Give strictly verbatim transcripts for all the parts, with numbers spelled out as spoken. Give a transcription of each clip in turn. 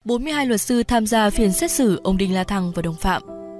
bốn mươi hai luật sư tham gia phiên xét xử ông Đinh La Thăng và đồng phạm.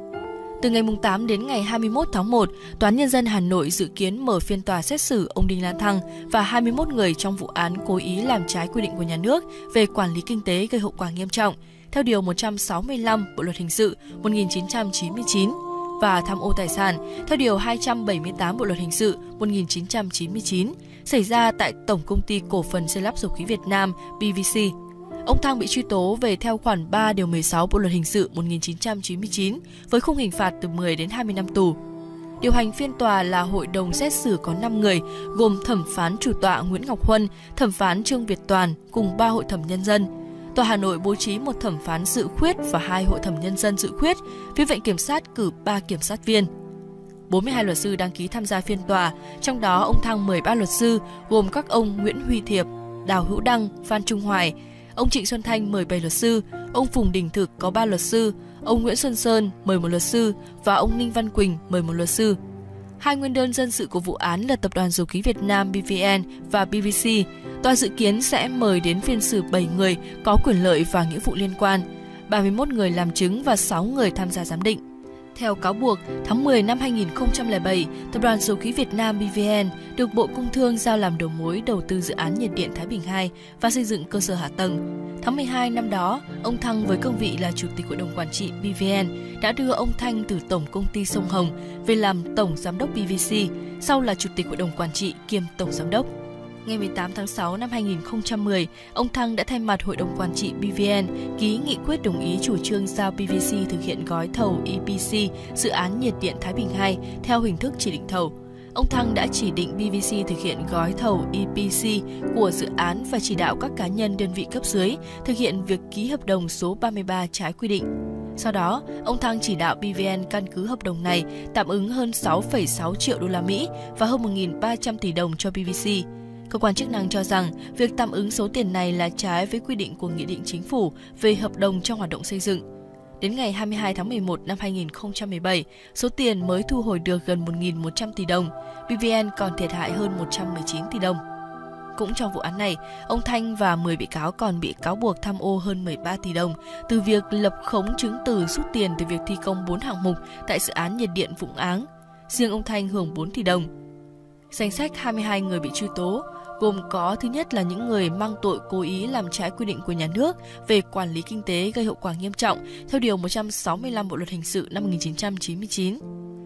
Từ ngày tám đến ngày hai mươi mốt tháng một, Tòa án Nhân dân Hà Nội dự kiến mở phiên tòa xét xử ông Đinh La Thăng và hai mươi mốt người trong vụ án cố ý làm trái quy định của nhà nước về quản lý kinh tế gây hậu quả nghiêm trọng, theo Điều một trăm sáu mươi lăm Bộ Luật Hình sự một nghìn chín trăm chín mươi chín và tham ô tài sản, theo Điều hai trăm bảy mươi tám Bộ Luật Hình sự một nghìn chín trăm chín mươi chín, xảy ra tại Tổng Công ty Cổ phần Xây lắp Dầu khí Việt Nam pê vê xê. Ông Thăng bị truy tố về theo khoản ba điều mười sáu Bộ Luật Hình sự một nghìn chín trăm chín mươi chín với khung hình phạt từ mười đến hai mươi năm tù. Điều hành phiên tòa là hội đồng xét xử có năm người, gồm thẩm phán chủ tọa Nguyễn Ngọc Huân, thẩm phán Trương Việt Toàn cùng ba hội thẩm nhân dân. Tòa Hà Nội bố trí một thẩm phán dự khuyết và hai hội thẩm nhân dân dự khuyết, phía Viện Kiểm sát cử ba kiểm sát viên. bốn mươi hai luật sư đăng ký tham gia phiên tòa, trong đó ông Thăng mời ba luật sư, gồm các ông Nguyễn Huy Thiệp, Đào Hữu Đăng, Phan Trung Hoài. Ông Trịnh Xuân Thanh mời bảy luật sư, ông Phùng Đình Thực có ba luật sư, ông Nguyễn Xuân Sơn mời một luật sư và ông Ninh Văn Quỳnh mời một luật sư. Hai nguyên đơn dân sự của vụ án là Tập đoàn Dầu khí Việt Nam pê vê en và pê vê xê. Tòa dự kiến sẽ mời đến phiên xử bảy người có quyền lợi và nghĩa vụ liên quan, ba mươi mốt người làm chứng và sáu người tham gia giám định. Theo cáo buộc, tháng mười năm hai nghìn không trăm lẻ bảy, Tập đoàn Dầu khí Việt Nam pê vê en được Bộ Công Thương giao làm đầu mối đầu tư dự án nhiệt điện Thái Bình hai và xây dựng cơ sở hạ tầng. Tháng mười hai năm đó, ông Thăng với cương vị là Chủ tịch Hội đồng Quản trị pê vê en đã đưa ông Thanh từ Tổng Công ty Sông Hồng về làm Tổng Giám đốc pê vê xê, sau là Chủ tịch Hội đồng Quản trị kiêm Tổng Giám đốc. Ngày mười tám tháng sáu năm hai nghìn không trăm mười, ông Thăng đã thay mặt Hội đồng Quản trị pê vê en ký nghị quyết đồng ý chủ trương giao pê vê xê thực hiện gói thầu e pê xê dự án nhiệt điện Thái Bình hai theo hình thức chỉ định thầu. Ông Thăng đã chỉ định pê vê xê thực hiện gói thầu e pê xê của dự án và chỉ đạo các cá nhân đơn vị cấp dưới thực hiện việc ký hợp đồng số ba mươi ba trái quy định. Sau đó, ông Thăng chỉ đạo pê vê en căn cứ hợp đồng này tạm ứng hơn sáu phẩy sáu triệu đô la Mỹ và hơn một nghìn ba trăm tỷ đồng cho pê vê xê. Cơ quan chức năng cho rằng việc tạm ứng số tiền này là trái với quy định của Nghị định Chính phủ về hợp đồng trong hoạt động xây dựng. Đến ngày hai mươi hai tháng mười một năm hai nghìn không trăm mười bảy, số tiền mới thu hồi được gần một nghìn một trăm tỷ đồng, pê vê en còn thiệt hại hơn một trăm mười chín tỷ đồng. Cũng trong vụ án này, ông Thanh và mười bị cáo còn bị cáo buộc tham ô hơn mười ba tỷ đồng từ việc lập khống chứng từ rút tiền từ việc thi công bốn hạng mục tại dự án nhiệt điện Vũng Áng. Riêng ông Thanh hưởng bốn tỷ đồng. Danh sách hai mươi hai người bị truy tố gồm có thứ nhất là những người mang tội cố ý làm trái quy định của nhà nước về quản lý kinh tế gây hậu quả nghiêm trọng theo Điều một trăm sáu mươi lăm Bộ Luật Hình sự năm một nghìn chín trăm chín mươi chín.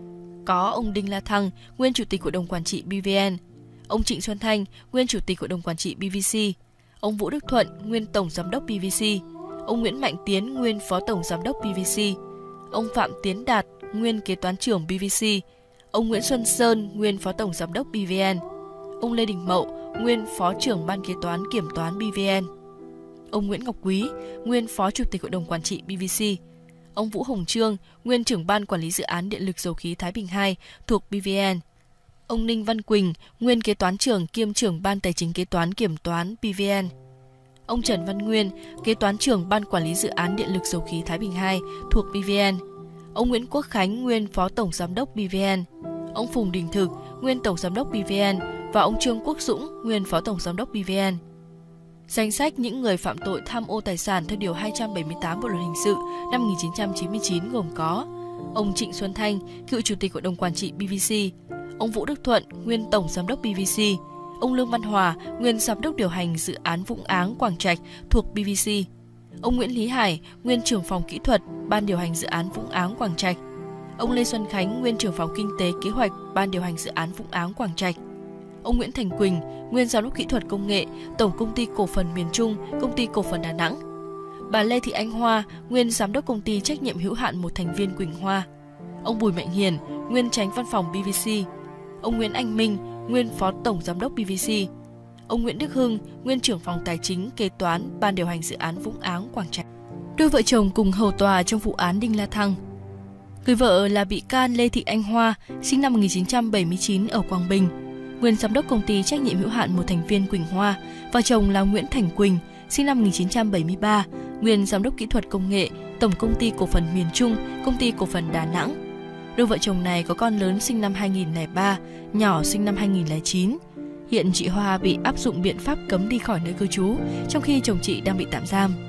Có ông Đinh La Thăng, nguyên Chủ tịch Hội đồng Quản trị pê vê en, ông Trịnh Xuân Thanh, nguyên Chủ tịch Hội đồng Quản trị pê vê xê, ông Vũ Đức Thuận, nguyên Tổng Giám đốc pê vê xê, ông Nguyễn Mạnh Tiến, nguyên Phó Tổng Giám đốc pê vê xê, ông Phạm Tiến Đạt, nguyên Kế toán trưởng pê vê xê, ông Nguyễn Xuân Sơn, nguyên Phó Tổng Giám đốc pê vê en, ông Lê Đình Mậu, nguyên Phó trưởng Ban Kế toán Kiểm toán pê vê en, ông Nguyễn Ngọc Quý, nguyên Phó Chủ tịch Hội đồng Quản trị pê vê xê, ông Vũ Hồng Trương, nguyên trưởng Ban Quản lý Dự án Điện lực Dầu khí Thái Bình hai thuộc pê vê en, ông Ninh Văn Quỳnh, nguyên Kế toán trưởng kiêm trưởng Ban Tài chính Kế toán Kiểm toán pê vê en, ông Trần Văn Nguyên, Kế toán trưởng Ban Quản lý Dự án Điện lực Dầu khí Thái Bình hai thuộc pê vê en, ông Nguyễn Quốc Khánh, nguyên Phó Tổng Giám đốc pê vê en, ông Phùng Đình Thực, nguyên Tổng Giám đốc pê vê en và ông Trương Quốc Dũng, nguyên Phó Tổng Giám đốc pê vê en. Danh sách những người phạm tội tham ô tài sản theo Điều hai trăm bảy mươi tám Bộ Luật Hình sự năm một nghìn chín trăm chín mươi chín gồm có ông Trịnh Xuân Thanh, cựu Chủ tịch Hội đồng Quản trị pê vê xê, ông Vũ Đức Thuận, nguyên Tổng Giám đốc pê vê xê, ông Lương Văn Hòa, nguyên Giám đốc điều hành dự án Vũng Áng Quảng Trạch thuộc pê vê xê, ông Nguyễn Lý Hải, nguyên trưởng phòng kỹ thuật Ban điều hành dự án Vũng Áng Quảng Trạch, ông Lê Xuân Khánh, nguyên trưởng phòng kinh tế kế hoạch Ban điều hành dự án Vũng Áng Quảng Trạch, ông Nguyễn Thành Quỳnh, nguyên Giám đốc kỹ thuật công nghệ Tổng Công ty Cổ phần Miền Trung, Công ty Cổ phần Đà Nẵng, bà Lê Thị Anh Hoa, nguyên Giám đốc Công ty Trách nhiệm hữu hạn một thành viên Quỳnh Hoa, ông Bùi Mạnh Hiền, nguyên Chánh Văn phòng pê vê xê, ông Nguyễn Anh Minh, nguyên Phó Tổng Giám đốc pê vê xê, ông Nguyễn Đức Hưng, nguyên trưởng phòng tài chính kế toán Ban điều hành dự án Vũng Áng Quảng Trạch. Đôi vợ chồng cùng hầu tòa trong vụ án Đinh La Thăng. Người vợ là bị can Lê Thị Anh Hoa, sinh năm một nghìn chín trăm bảy mươi chín ở Quảng Bình, nguyên Giám đốc Công ty Trách nhiệm hữu hạn một thành viên Quỳnh Hoa, và chồng là Nguyễn Thành Quỳnh, sinh năm một nghìn chín trăm bảy mươi ba, nguyên Giám đốc Kỹ thuật Công nghệ Tổng Công ty Cổ phần Miền Trung, Công ty Cổ phần Đà Nẵng. Đôi vợ chồng này có con lớn sinh năm hai nghìn không trăm lẻ ba, nhỏ sinh năm hai nghìn không trăm lẻ chín. Hiện chị Hoa bị áp dụng biện pháp cấm đi khỏi nơi cư trú, trong khi chồng chị đang bị tạm giam.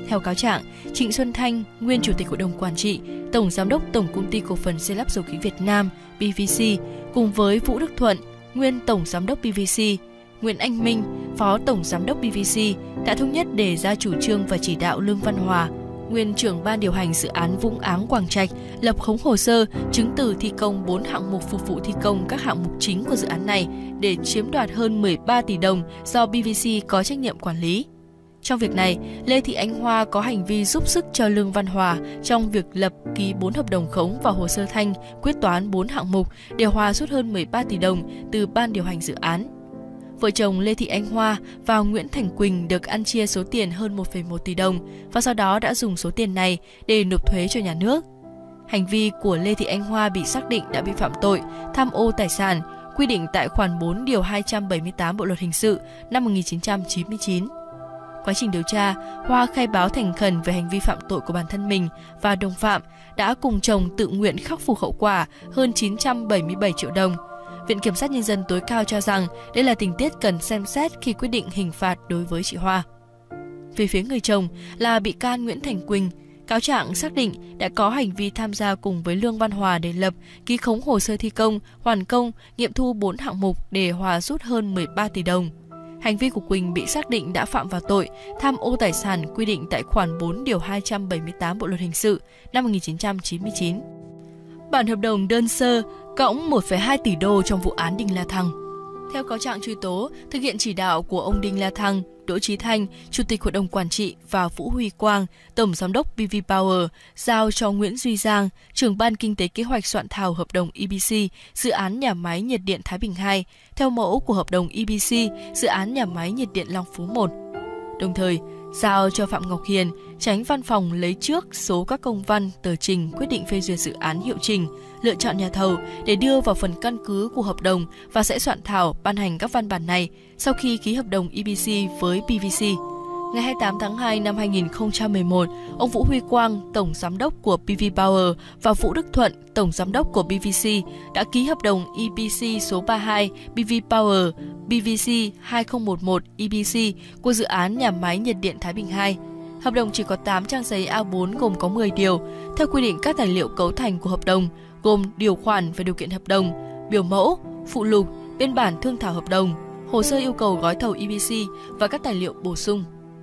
Theo cáo trạng, Trịnh Xuân Thanh, nguyên Chủ tịch Hội đồng Quản trị, Tổng Giám đốc Tổng Công ty Cổ phần Xây lắp Dầu khí Việt Nam pê vê xê, cùng với Vũ Đức Thuận, nguyên Tổng Giám đốc pê vê xê, Nguyễn Anh Minh, Phó Tổng Giám đốc pê vê xê đã thống nhất đề ra chủ trương và chỉ đạo Lương Văn Hòa, nguyên trưởng ban điều hành dự án Vũng Áng Quảng Trạch, lập khống hồ sơ, chứng từ thi công bốn hạng mục phục vụ thi công các hạng mục chính của dự án này để chiếm đoạt hơn mười ba tỷ đồng do pê vê xê có trách nhiệm quản lý. Trong việc này, Lê Thị Ánh Hoa có hành vi giúp sức cho Lương Văn Hòa trong việc lập ký bốn hợp đồng khống và hồ sơ thanh quyết toán bốn hạng mục để Hòa rút hơn mười ba tỷ đồng từ ban điều hành dự án. Vợ chồng Lê Thị Ánh Hoa và Nguyễn Thành Quỳnh được ăn chia số tiền hơn một phẩy một tỷ đồng và sau đó đã dùng số tiền này để nộp thuế cho nhà nước. Hành vi của Lê Thị Ánh Hoa bị xác định đã vi phạm tội tham ô tài sản, quy định tại khoản bốn điều hai trăm bảy mươi tám Bộ luật hình sự năm một nghìn chín trăm chín mươi chín. Quá trình điều tra, Hoa khai báo thành khẩn về hành vi phạm tội của bản thân mình và đồng phạm đã cùng chồng tự nguyện khắc phục hậu quả hơn chín trăm bảy mươi bảy triệu đồng. Viện Kiểm sát Nhân dân tối cao cho rằng đây là tình tiết cần xem xét khi quyết định hình phạt đối với chị Hoa. Về phía người chồng là bị can Nguyễn Thành Quỳnh, cáo trạng xác định đã có hành vi tham gia cùng với Lương Văn Hòa để lập, ký khống hồ sơ thi công, hoàn công, nghiệm thu bốn hạng mục để Hòa rút hơn mười ba tỷ đồng. Hành vi của Quỳnh bị xác định đã phạm vào tội tham ô tài sản quy định tại khoản bốn điều hai trăm bảy mươi tám Bộ luật hình sự năm một nghìn chín trăm chín mươi chín. Bản hợp đồng đơn sơ cộng một phẩy hai tỷ đô trong vụ án Đinh La Thăng. Theo cáo trạng truy tố, thực hiện chỉ đạo của ông Đinh La Thăng, Đỗ Chí Thanh, Chủ tịch Hội đồng Quản trị và Vũ Huy Quang, Tổng Giám đốc pê vê Power, giao cho Nguyễn Duy Giang, trưởng ban kinh tế kế hoạch soạn thảo hợp đồng e bê xê, dự án nhà máy nhiệt điện Thái Bình hai, theo mẫu của hợp đồng e bê xê, dự án nhà máy nhiệt điện Long Phú một. Đồng thời, giao cho Phạm Ngọc Hiền, Chánh Văn phòng lấy trước số các công văn, tờ trình quyết định phê duyệt dự án hiệu trình, lựa chọn nhà thầu để đưa vào phần căn cứ của hợp đồng và sẽ soạn thảo ban hành các văn bản này sau khi ký hợp đồng e bê xê với pê vê xê. Ngày hai mươi tám tháng hai năm hai nghìn không trăm mười một, ông Vũ Huy Quang, Tổng Giám đốc của pê vê Power và Vũ Đức Thuận, Tổng Giám đốc của pê vê xê đã ký hợp đồng e pê xê số ba mươi hai pê vê Power pê vê xê hai không một một e bê xê của dự án nhà máy nhiệt điện Thái Bình hai. Hợp đồng chỉ có tám trang giấy A bốn gồm có mười điều. Theo quy định, các tài liệu cấu thành của hợp đồng gồm điều khoản và điều kiện hợp đồng, biểu mẫu, phụ lục, biên bản thương thảo hợp đồng, hồ sơ yêu cầu gói thầu e bê xê và các tài liệu bổ sung.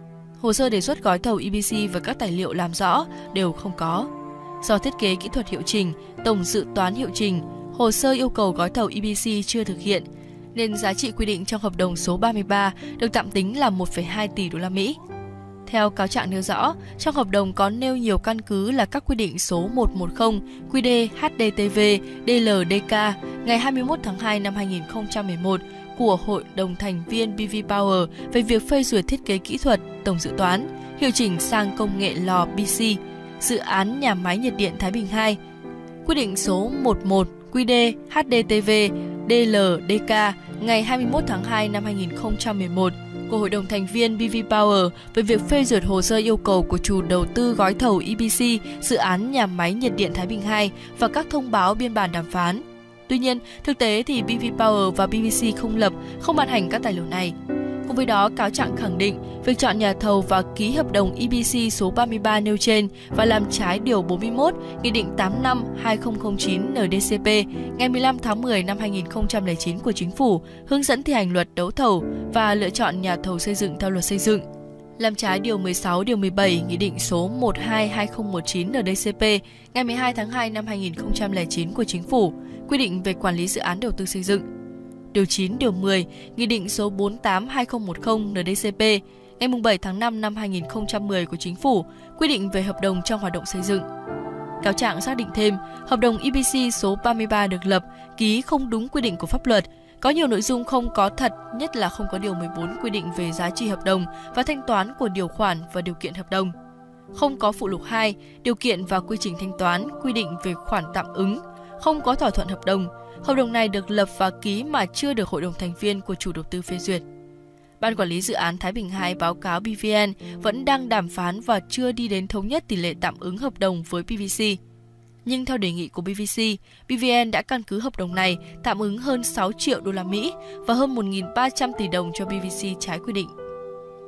Hồ sơ đề xuất gói thầu e bê xê và các tài liệu làm rõ đều không có. Do thiết kế kỹ thuật hiệu trình, tổng dự toán hiệu trình, hồ sơ yêu cầu gói thầu e bê xê chưa thực hiện, nên giá trị quy định trong hợp đồng số ba mươi ba được tạm tính là một phẩy hai tỷ đô la Mỹ. Theo cáo trạng nêu rõ, trong hợp đồng có nêu nhiều căn cứ là các quy định số một trăm mười quy đê hát đê tê vê đê lờ đê ca ngày hai mươi mốt tháng hai năm hai nghìn không trăm mười một của Hội đồng thành viên pê vê Power về việc phê duyệt thiết kế kỹ thuật, tổng dự toán, hiệu chỉnh sang công nghệ lò bê xê, dự án nhà máy nhiệt điện Thái Bình hai. Quy định số một trăm mười một quy đê hát đê tê vê đê lờ đê ca ngày hai mươi mốt tháng hai năm hai nghìn không trăm mười một của Hội đồng thành viên pê vê Power về việc phê duyệt hồ sơ yêu cầu của chủ đầu tư gói thầu e bê xê dự án nhà máy nhiệt điện Thái Bình hai và các thông báo biên bản đàm phán. Tuy nhiên, thực tế thì pê vê Power và pê vê xê không lập, không ban hành các tài liệu này. Cùng với đó, cáo trạng khẳng định việc chọn nhà thầu và ký hợp đồng e bê xê số ba mươi ba nêu trên và làm trái điều bốn mươi mốt Nghị định tám mươi lăm trên hai nghìn không trăm lẻ chín en đê cê pê ngày mười lăm tháng mười năm hai nghìn không trăm lẻ chín của Chính phủ hướng dẫn thi hành luật đấu thầu và lựa chọn nhà thầu xây dựng theo luật xây dựng. Làm trái điều mười sáu, điều mười bảy Nghị định số một mươi hai trên hai nghìn không trăm mười chín en đê cê pê ngày mười hai tháng hai năm hai nghìn không trăm lẻ chín của Chính phủ quy định về quản lý dự án đầu tư xây dựng. Điều chín, điều mười Nghị định số bốn mươi tám trên hai nghìn không trăm mười en đê cê pê ngày bảy tháng năm năm hai nghìn không trăm mười của Chính phủ quy định về hợp đồng trong hoạt động xây dựng. Cáo trạng xác định thêm, hợp đồng e bê xê số ba mươi ba được lập, ký không đúng quy định của pháp luật, có nhiều nội dung không có thật, nhất là không có điều mười bốn quy định về giá trị hợp đồng và thanh toán của điều khoản và điều kiện hợp đồng. Không có phụ lục hai, điều kiện và quy trình thanh toán, quy định về khoản tạm ứng, không có thỏa thuận hợp đồng. Hợp đồng này được lập và ký mà chưa được Hội đồng thành viên của chủ đầu tư phê duyệt. Ban quản lý dự án Thái Bình hai báo cáo pê vê en vẫn đang đàm phán và chưa đi đến thống nhất tỷ lệ tạm ứng hợp đồng với pê vê xê. Nhưng theo đề nghị của pê vê xê, pê vê en đã căn cứ hợp đồng này tạm ứng hơn sáu triệu đô la Mỹ và hơn một nghìn ba trăm tỷ đồng cho pê vê xê trái quy định.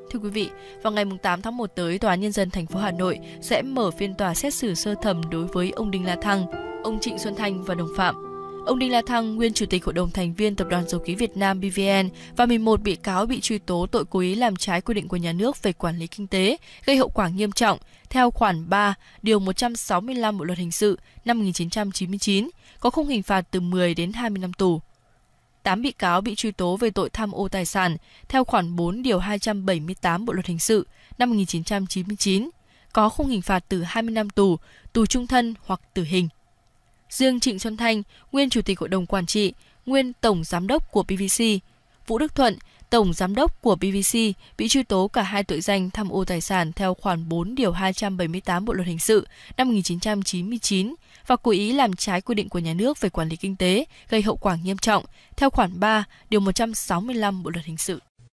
Thưa quý vị, vào ngày tám tháng một tới, Tòa án Nhân dân thành phố Hà Nội sẽ mở phiên tòa xét xử sơ thẩm đối với ông Đinh La Thăng, ông Trịnh Xuân Thanh và đồng phạm. Ông Đinh La Thăng, nguyên Chủ tịch Hội đồng thành viên Tập đoàn Dầu khí Việt Nam pê vê en và mười một bị cáo bị truy tố tội cố ý làm trái quy định của nhà nước về quản lý kinh tế, gây hậu quả nghiêm trọng, theo khoản ba, điều một trăm sáu mươi lăm Bộ luật hình sự năm một nghìn chín trăm chín mươi chín, có khung hình phạt từ mười đến hai mươi năm tù. tám bị cáo bị truy tố về tội tham ô tài sản, theo khoản bốn điều hai trăm bảy mươi tám Bộ luật hình sự năm một nghìn chín trăm chín mươi chín, có khung hình phạt từ hai mươi năm tù, tù trung thân hoặc tử hình. Riêng Trịnh Xuân Thanh, nguyên Chủ tịch Hội đồng Quản trị, nguyên Tổng Giám đốc của pê vê xê, Vũ Đức Thuận, Tổng Giám đốc của pê vê xê bị truy tố cả hai tội danh tham ô tài sản theo khoản bốn điều hai trăm bảy mươi tám Bộ luật hình sự năm một nghìn chín trăm chín mươi chín và cố ý làm trái quy định của nhà nước về quản lý kinh tế, gây hậu quả nghiêm trọng theo khoản ba điều một trăm sáu mươi lăm Bộ luật hình sự.